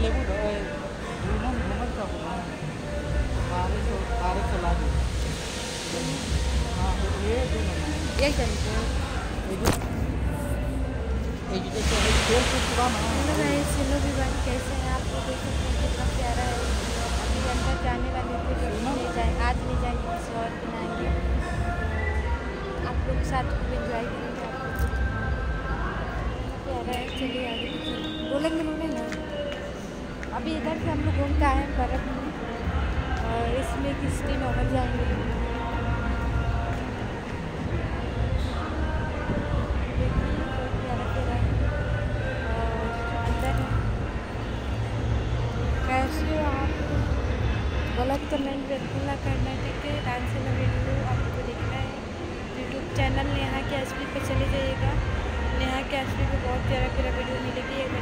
लेबू दूनों घूमल का बोला तारे चला दी। हाँ ये दूनों एक घंटे जैसे खेल कूद हुआ ना। हेलो गाइस, हेलो एवरीवन, कैसे हैं आप लोग? देख सकते हैं कितना प्यारा है। अभी अंदर जाने वाले थे लेकिन नहीं जाए, आज नहीं जाएंगे, किसी और दिन आएंगे। आप लोग साथ में एंजॉय करेंगे। आप लोग कितना प्यारा है। चलिए आगे चलिए, बोलेंगे बोले ना। अभी इधर से हम लोग घूम के आए हैं बर्फ में, और इसमें किस्ती नॉर्मल जाएंगे। कैसे आप गलत कमेंट बिल्कुल ना करना, ठीक है? डांस वाला वीडियो आपको देखना है यूट्यूब चैनल नेहा के एसपी पे चले जाइएगा। नेहा के एसपी पे बहुत प्यारा प्यारा वीडियो मिलेगी।